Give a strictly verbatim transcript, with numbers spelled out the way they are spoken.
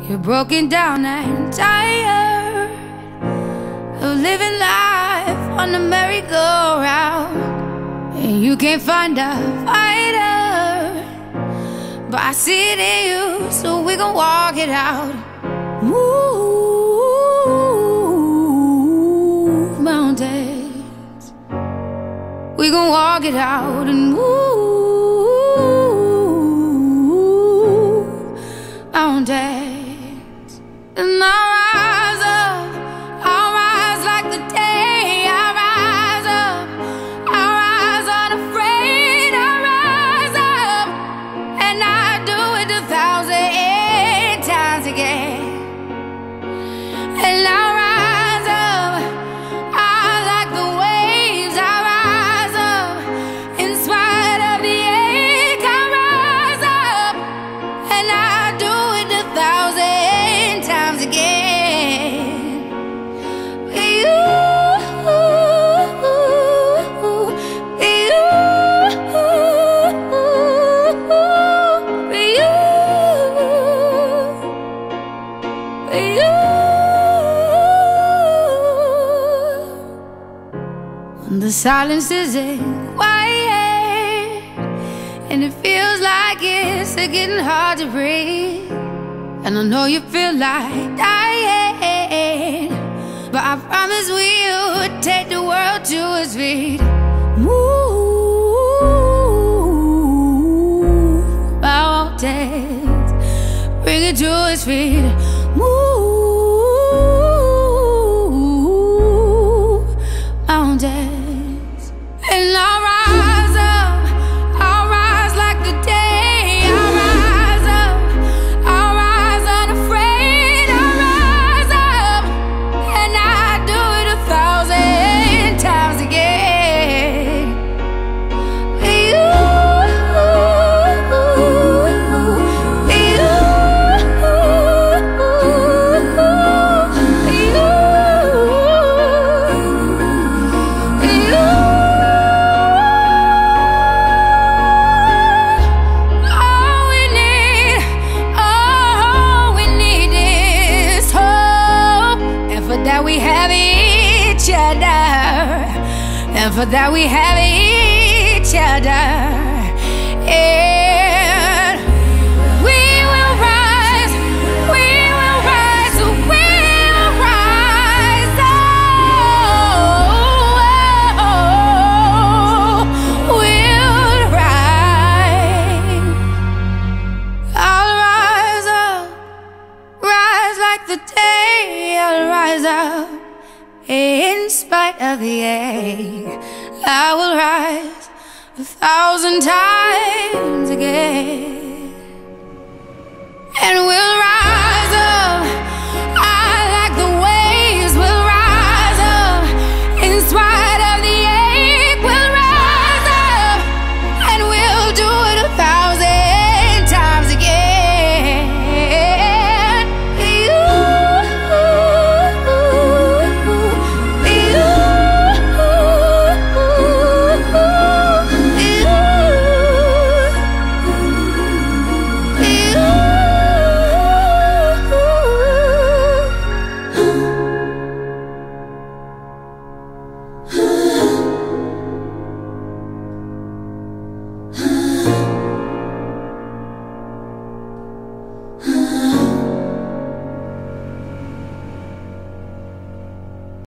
You're broken down and tired of living life on the merry-go-round, and you can't find a fighter, but I see it in you, so we gon' walk it out. Move mountains, we gon' walk it out and move mountains. And I'll rise up, I'll rise like the day. I'll rise up, I'll rise unafraid. I'll rise up, and I'll do it a thousand times again. And I'll rise up, I'll like the waves. I'll rise up, in spite of the ache. I'll rise up, and I'll do it a thousand times again. The silence isn't quiet, and it feels like it's getting hard to breathe. And I know you feel like dying, but I promise we'll take the world to its feet. Move mountains, bring it to its feet. Move mountains. And I'll rise up, I'll rise like the day. I'll rise up, I'll rise unafraid. I'll rise up, and I'll do it a thousand times again. You, that we have each other, and for that we have each other. And we will rise, we will rise, we will rise. Oh, we'll rise. I'll rise up, rise like the day. I'll rise up, in spite of the ache. I will rise a thousand times